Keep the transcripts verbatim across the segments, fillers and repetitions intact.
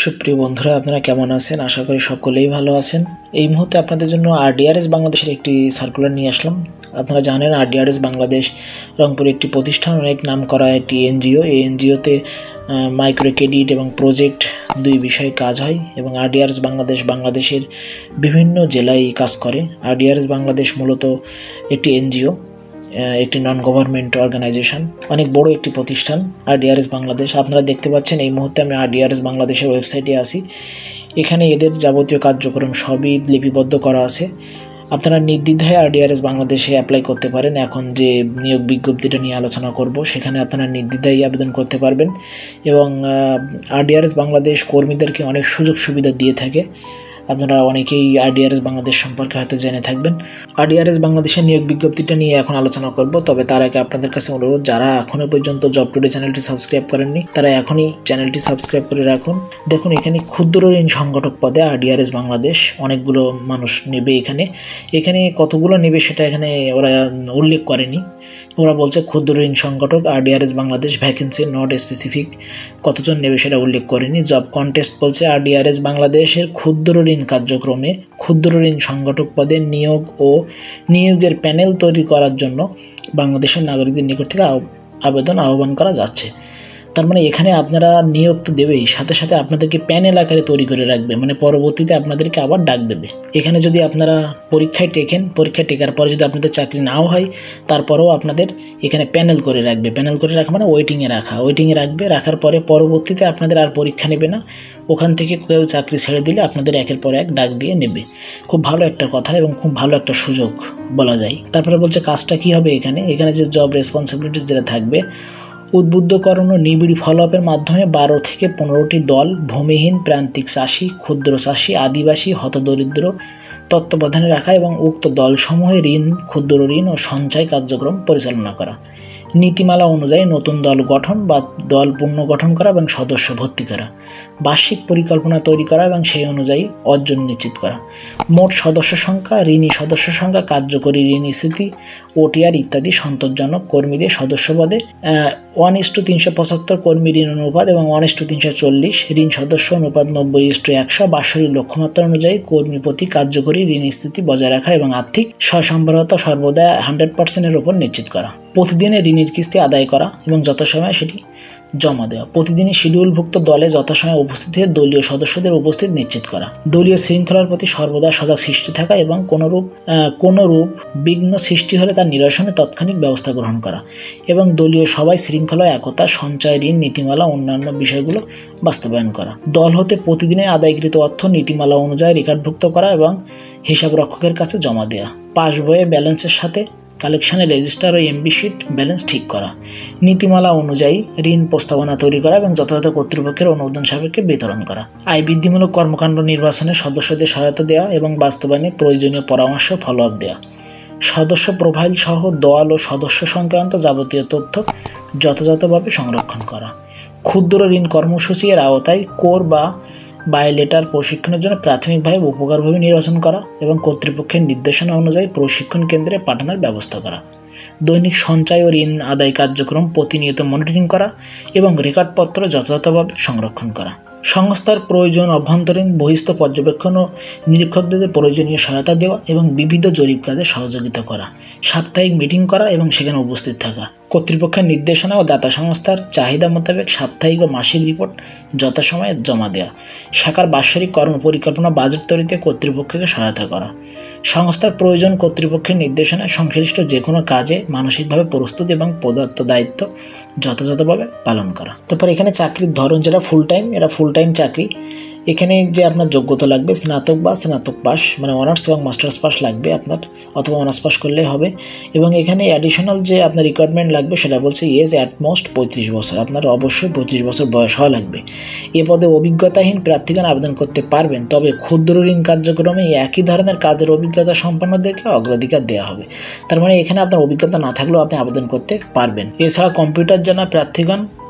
সুপ্রিয় বন্ধুরা, আপনারা কেমন আছেন? আশা করি সকলেই ভালো আছেন। এই মুহূর্তে আপনাদের জন্য আরডিআরএস বাংলাদেশের একটি সার্কুলার নিয়ে আসলাম। আপনারা জানেন আরডিআরএস বাংলাদেশ রংপুর একটি প্রতিষ্ঠান, অনেক নাম করা একটি এনজিও। এই এনজিওতে মাইক্রো ক্রেডিট এবং প্রজেক্ট দুই বিষয়ে কাজ হয় এবং আরডিআরএস বাংলাদেশ বাংলাদেশের বিভিন্ন জেলায় কাজ করে। আরডিআরএস বাংলাদেশ মূলত একটি এনজিও, একটি নন গভর্নমেন্ট অর্গানাইজেশন, অনেক বড় একটি প্রতিষ্ঠান আরডিআরএস বাংলাদেশ। আপনারা দেখতে পাচ্ছেন এই মুহূর্তে আমি আরডিআরএস বাংলাদেশের ওয়েবসাইটে আছি। এখানে এদের যাবতীয় কার্যক্রম সবই লিপিবদ্ধ করা আছে। আপনারা নির্দ্বিধায় আরডিআরএস বাংলাদেশে অ্যাপ্লাই করতে পারেন। এখন যে নিয়োগ বিজ্ঞপ্তিটা নিয়ে আলোচনা করব সেখানে আপনারা নির্দ্বিধায় আবেদন করতে পারবেন এবং আরডিআরএস বাংলাদেশ কর্মীদেরকে অনেক সুযোগ সুবিধা দিয়ে থাকে। আপনারা অনেকেই আরডিআরএস বাংলাদেশ সম্পর্কে হয়তো জেনে থাকবেন। আরডিআরএস বাংলাদেশের নিয়োগ বিজ্ঞপ্তিটা নিয়ে এখন আলোচনা করব, তবে তার আগে আপনাদের কাছে অনুরোধ, যারা এখনও পর্যন্ত জব টুডে চ্যানেলটি সাবস্ক্রাইব করেননি তারা এখনই চ্যানেলটি সাবস্ক্রাইব করে রাখুন। দেখুন, এখানে ক্ষুদ্র ঋণ সংগঠক পদে আরডিআরএস বাংলাদেশ অনেকগুলো মানুষ নেবে। এখানে এখানে কতগুলো নেবে সেটা এখানে ওরা উল্লেখ করেনি। ওরা বলছে ক্ষুদ্র ঋণ সংগঠক RDRS Bangladesh, vacancy not specific, কতজন নেবে সেটা উল্লেখ করেনি। জব কন্টেস্ট বলছে আরডিআরএস বাংলাদেশের ক্ষুদ্র ঋণ কার্যক্রমে ক্ষুদ্র ঋণ সংগঠক পদে নিয়োগ ও নিয়োগের প্যানেল তৈরি করার জন্য বাংলাদেশের নাগরিকদের নিকট থেকে আবেদন আহ্বান করা যাচ্ছে। তার মানে এখানে আপনারা নিয়োগ তো দেবেই, সাথে সাথে আপনাদেরকে প্যানেল আকারে তৈরি করে রাখবে, মানে পরবর্তীতে আপনাদেরকে আবার ডাক দেবে। এখানে যদি আপনারা পরীক্ষায় টেকেন, পরীক্ষায় টেকার পরে যদি আপনাদের চাকরি নাও হয়, তারপরেও আপনাদের এখানে প্যানেল করে রাখবে। প্যানেল করে রাখা মানে ওয়েটিংয়ে রাখা, ওয়েটিংয়ে রাখবে। রাখার পরে পরবর্তীতে আপনাদের আর পরীক্ষা নেবে না, ওখান থেকে কেউ চাকরি ছেড়ে দিলে আপনাদের একের পর এক ডাক দিয়ে নেবে। খুব ভালো একটা কথা এবং খুব ভালো একটা সুযোগ বলা যায়। তারপরে বলছে কাজটা কী হবে এখানে। এখানে যে জব রেসপন্সিবিলিটিস যেটা থাকবে, উদ্বুদ্ধকরণ ও নিবিড় ফলোআপের মাধ্যমে বারো থেকে পনেরোটি দল ভূমিহীন, প্রান্তিক চাষি, ক্ষুদ্র চাষি, আদিবাসী, হতদরিদ্র তত্ত্বাবধানে রাখা এবং উক্ত দলসমূহে ঋণ, ক্ষুদ্র ঋণ ও সঞ্চয় কার্যক্রম পরিচালনা করা। নীতিমালা অনুযায়ী নতুন দল গঠন বা দল পুনর্গঠন করা এবং সদস্য ভর্তি করা। বার্ষিক পরিকল্পনা তৈরি করা এবং সেই অনুযায়ী অর্জন নিশ্চিত করা। মোট সদস্য সংখ্যা, ঋণী সদস্য সংখ্যা, কার্যকরী ঋণী স্থিতি, ওটিআর ইত্যাদি সন্তোষজনক। কর্মীদের সদস্যপদে ওয়ান ইস টু তিনশো পঁচাত্তর কর্মী ঋণ অনুপাত এবং ওয়ান ইস টু তিনশো চল্লিশ ঋণ সদস্য অনুপাত নব্বই ইস টু একশো। বাৎসরিক লক্ষ্যমাত্রা অনুযায়ী কর্মী প্রতি কার্যকরী ঋণী স্থিতি বজায় রাখা এবং আর্থিক স্বসম্বরতা সর্বদা হান্ড্রেড পার্সেন্টের ওপর নিশ্চিত করা। প্রতিদিনের ঋণের কিস্তি আদায় করা এবং যথাসময়ে সেটি জমা দেওয়া। প্রতিদিনই শিডিউলভুক্ত দলে যথাসময়ে উপস্থিত হয়ে দলীয় সদস্যদের উপস্থিত নিশ্চিত করা। দলীয় শৃঙ্খলার প্রতি সর্বদা সজাগ সৃষ্টি থাকা এবং কোনোরূপ কোনোরূপ বিঘ্ন সৃষ্টি হলে তার নিরসনে তৎক্ষণিক ব্যবস্থা গ্রহণ করা এবং দলীয় সবাই শৃঙ্খলা, একতা, সঞ্চয়, ঋণ, নীতিমালা অন্যান্য বিষয়গুলো বাস্তবায়ন করা। দল হতে প্রতিদিনের আদায়কৃত অর্থ নীতিমালা অনুযায়ী রেকর্ডভুক্ত করা এবং হিসাব রক্ষকের কাছে জমা দেওয়া। পাসবইয়ে ব্যালেন্সের সাথে কালেকশনের রেজিস্টার ও এমবি শিট ব্যালেন্স ঠিক করা। নীতিমালা অনুযায়ী ঋণ প্রস্তাবনা তৈরি করা এবং যথাযথ কর্তৃপক্ষের অনুমোদন সাপেক্ষে বিতরণ করা। আয় বৃদ্ধিমূলক কর্মকাণ্ড নির্বাচনে সদস্যদের সহায়তা দেওয়া এবং বাস্তবায়নে প্রয়োজনীয় পরামর্শ ফলো আপ দেওয়া। সদস্য প্রোফাইল সহ দল ও সদস্য সংক্রান্ত যাবতীয় তথ্য যথাযথভাবে সংরক্ষণ করা। ক্ষুদ্র ঋণ কর্মসূচি এর আওতায় কোর বা বায়োলেটার প্রশিক্ষণের জন্য প্রাথমিকভাবে উপকারভূমি নির্বাচন করা এবং কর্তৃপক্ষের নির্দেশনা অনুযায়ী প্রশিক্ষণ কেন্দ্রে পাঠানোর ব্যবস্থা করা। দৈনিক সঞ্চয় ও ঋণ আদায় কার্যক্রম প্রতিনিয়ত মনিটরিং করা এবং রেকর্ডপত্র যথাযথভাবে সংরক্ষণ করা। সংস্থার প্রয়োজন অভ্যন্তরীণ বহিস্থ পর্যবেক্ষণ ও নিরীক্ষকদের প্রয়োজনীয় সহায়তা দেওয়া এবং বিবিধ জরিপ কাজে সহযোগিতা করা। সাপ্তাহিক মিটিং করা এবং সেখানে উপস্থিত থাকা। কর্তৃপক্ষের নির্দেশনা ও দাতা সংস্থার চাহিদা মোতাবেক সাপ্তাহিক ও মাসিক রিপোর্ট যথাসময়ে জমা দেওয়া। শাখার বাৎসরিক কর্ম পরিকল্পনা বাজেট তৈরিতে কর্তৃপক্ষকে সহায়তা করা। সংস্থার প্রয়োজন কর্তৃপক্ষের নির্দেশনায় সংশ্লিষ্ট যে কোনো কাজে মানসিকভাবে প্রস্তুত এবং প্রদত্ত দায়িত্ব যথাযথভাবে পালন করা। তারপর এখানে চাকরির ধরন, যেটা ফুল টাইম, এটা ফুল টাইম চাকরি। এখানে যে আপনার যোগ্যতা লাগবে স্নাতক বা স্নাতক পাস, মানে অনার্স এবং মাস্টার্স পাস লাগবে আপনার, অথবা অনার্স পাস করলেই হবে। এবং এখানে অ্যাডিশনাল যে আপনার রিকোয়ারমেন্ট লাগবে সেটা বলছে এজ অ্যাটমোস্ট পঁয়ত্রিশ বছর। আপনার অবশ্যই পঁয়ত্রিশ বছর বয়স হওয়া লাগবে। এ পদে অভিজ্ঞতাহীন প্রার্থীগণ আবেদন করতে পারবেন, তবে ক্ষুদ্র ঋণ কার্যক্রমে একই ধরনের কাজের অভিজ্ঞতা সম্পন্নদেরকে অগ্রাধিকার দেওয়া হবে। তার মানে এখানে আপনার অভিজ্ঞতা না থাকলেও আপনি আবেদন করতে পারবেন। এছাড়া কম্পিউটার জানা প্রার্থীগণ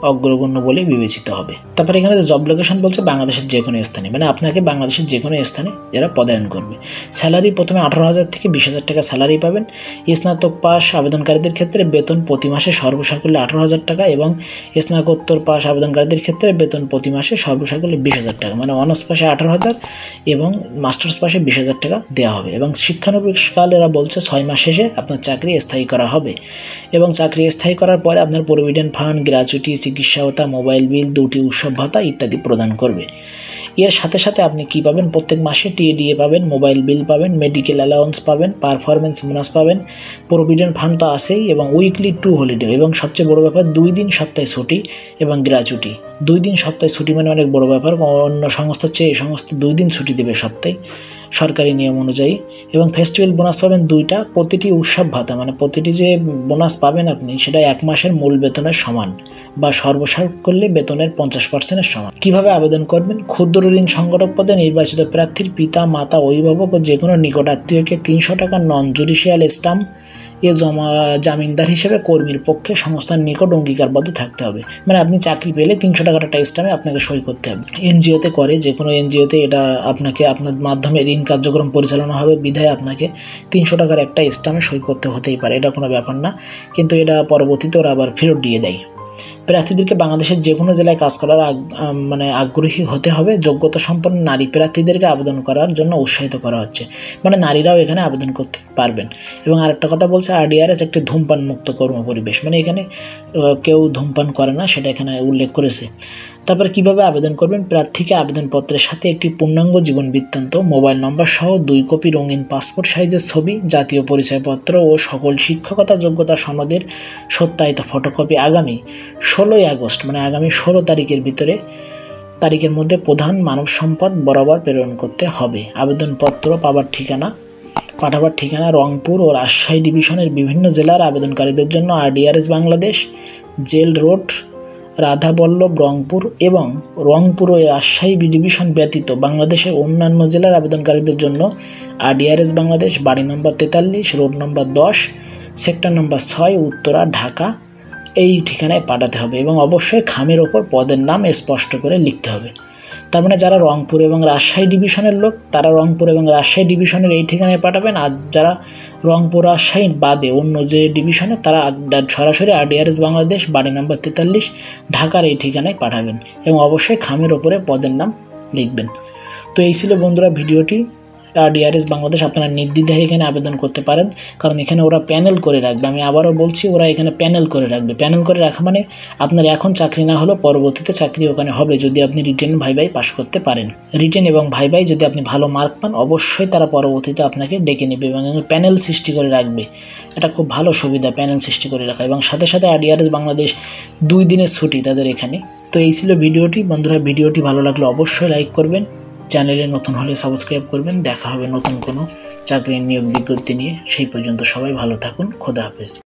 অগ্রগণ্য বলে বিবেচিত হবে। তারপরে এখানে জব লোকেশন বলছে বাংলাদেশের যে কোনো স্থানে, মানে আপনাকে বাংলাদেশের যে কোনো স্থানে এরা পদায়ন করবে। স্যালারি প্রথমে আঠারো হাজার থেকে বিশ হাজার টাকা স্যালারি পাবেন। স্নাতক পাস আবেদনকারীদের ক্ষেত্রে বেতন প্রতি মাসে সর্বসাকুল্যে আঠারো হাজার টাকা এবং স্নাতকোত্তর পাস আবেদনকারীদের ক্ষেত্রে বেতন প্রতি মাসে সর্বসাকুল্যে বিশ হাজার টাকা, মানে অনার্স পাশে আঠারো হাজার এবং মাস্টার্স পাশে বিশ হাজার টাকা দেওয়া হবে। এবং শিক্ষানবিশকাল এরা বলছে ছয় মাস শেষে আপনার চাকরি স্থায়ী করা হবে এবং চাকরি স্থায়ী করার পরে আপনার প্রভিডেন্ট ফান্ড, গ্র্যাচুইটি, চিকিৎসা ভাতা, মোবাইল বিল, দুটি উৎসব ভাতা ইত্যাদি প্রদান করবে। এর সাথে সাথে আপনি কি পাবেন, প্রত্যেক মাসে টিএডিএ পাবেন, মোবাইল বিল পাবেন, মেডিকেল অ্যালাউন্স পাবেন, পারফরমেন্স বোনাস পাবেন, প্রভিডেন্ট ফান্ড তো আছেই এবং উইকলি টু হলিডে এবং সবচেয়ে বড় ব্যাপার দুই দিন সপ্তাহে ছুটি এবং গ্র্যাচুইটি। দুই দিন সপ্তাহে ছুটি মানে অনেক বড় ব্যাপার, অন্য সংস্থার চেয়ে এই সংস্থা দুই দিন ছুটি দেবে সপ্তাহে সরকারি নিয়ম অনুযায়ী। এবং ফেস্টিভ্যাল বোনাস পাবেন দুইটা, প্রতিটি উৎসব ভাতা মানে প্রতিটি যে বোনাস পাবেন আপনি সেটা এক মাসের মূল বেতনের সমান বা সর্বসাক করলে বেতনের পঞ্চাশ পার্সেন্টের সমান। কীভাবে আবেদন করবেন, ক্ষুদ্র ঋণ সংগঠক পদে নির্বাচিত প্রার্থীর পিতা, মাতা, অভিভাবক ও যে কোনো নিকট আত্মীয়কে তিনশো টাকা নন জুডিশিয়াল স্ট্যাম্প এ জমা জামিনদার হিসেবে কর্মীর পক্ষে সংস্থার নিকট অঙ্গীকারবদ্ধ থাকতে হবে। মানে আপনি চাকরি পেলে তিনশো টাকার একটা স্ট্যাম্পে আপনাকে সই করতে হবে। এনজিওতে করে, যে কোনো এনজিওতে এটা আপনাকে আপনার মাধ্যমে ঋণ কার্যক্রম পরিচালনা হবে বিধায় আপনাকে তিনশো টাকার একটা স্ট্যাম্পে সই করতে হতেই পারে, এটা কোনো ব্যাপার না, কিন্তু এটা পরবর্তীতে ওরা আবার ফেরত দিয়ে দেয়। প্রার্থীদেরকে বাংলাদেশের যে কোনো জেলায় কাজ করার মানে আগ্রহী হতে হবে। যোগ্যতা সম্পন্ন নারী প্রার্থীদেরকে আবেদন করার জন্য উৎসাহিত করা হচ্ছে, মানে নারীরাও এখানে আবেদন করতে পারবেন। এবং আরেকটা কথা বলছে আরডিআরএস একটি ধূমপান মুক্ত কর্ম পরিবেশ, মানে এখানে কেউ ধূমপান করে না সেটা এখানে উল্লেখ করেছে। তারপরে কিভাবে আবেদন করবেন, প্রার্থীকে আবেদনপত্রের সাথে একটি পূর্ণাঙ্গ জীবন বৃত্তান্ত, মোবাইল নম্বর সহ দুই কপি রঙিন পাসপোর্ট সাইজের ছবি, জাতীয় পরিচয়পত্র ও সকল শিক্ষকতা যোগ্যতা সনদের সত্যায়িত ফটোকপি আগামী ষোলোই আগস্ট মানে আগামী ষোলো তারিখের ভিতরে তারিখের মধ্যে প্রধান মানব সম্পদ বরাবর প্রেরণ করতে হবে। আবেদনপত্র পাবার ঠিকানা পাঠাবার ঠিকানা রংপুর ও রাজশাহী ডিভিশনের বিভিন্ন জেলার আবেদনকারীদের জন্য RDRS Bangladesh, jail road, Radhaballabh, Rangpur এবং রংপুর ও রাজশাহী ডিভিশন ব্যতীত বাংলাদেশের অন্যান্য জেলার আবেদনকারীদের জন্য আরডিআরএস বাংলাদেশ, বাড়ি নম্বর তেতাল্লিশ, রোড নম্বর দশ, সেক্টর নম্বর ছয়, উত্তরা, ঢাকা এই ঠিকানায় পাঠাতে হবে এবং অবশ্যই খামের ওপর পদের নাম স্পষ্ট করে লিখতে হবে। তার মানে যারা রংপুর এবং রাজশাহী ডিভিশনের লোক তারা রংপুর এবং রাজশাহী ডিভিশনের এই ঠিকানায় পাঠাবেন, আর যারা রংপুর রাজশাহী বাদে অন্য যে ডিভিশনে তারা সরাসরি আরডিআরএস বাংলাদেশ, বাড়ি নম্বর তেতাল্লিশ, ঢাকার এই ঠিকানায় পাঠাবেন এবং অবশ্যই খামের ওপরে পদের নাম লিখবেন। তো এই ছিল বন্ধুরা ভিডিওটি। আরডিআরএস বাংলাদেশ আপনারা নির্দ্বিধায় এখানে আবেদন করতে পারেন, কারণ এখানে ওরা প্যানেল করে রাখবে। আমি আবারও বলছি, ওরা এখানে প্যানেল করে রাখবে। প্যানেল করে রাখা মানে আপনার এখন চাকরি না হলেও পরবর্তীতে চাকরি ওখানে হবে যদি আপনি রিটেন ভাইভাই পাস করতে পারেন। রিটেন এবং ভাইভাই যদি আপনি ভালো মার্ক পান অবশ্যই তারা পরবর্তীতে আপনাকে ডেকে নেবে এবং প্যানেল সৃষ্টি করে রাখবে। এটা খুব ভালো সুবিধা প্যানেল সৃষ্টি করে রাখা। এবং সাথে সাথে আরডিআরএস বাংলাদেশ দুই দিনের ছুটি তাদের এখানে। তো এই ছিল ভিডিওটি। বন্ধুরা ভিডিওটি ভালো লাগলে অবশ্যই লাইক করবেন, চ্যানেলে নতুন হলে সাবস্ক্রাইব করবেন। দেখা হবে নতুন কোনো চাকরির নিয়োগ বিজ্ঞপ্তি নিয়ে। সেই পর্যন্ত সবাই ভালো থাকুন। খোদা হাফেজ।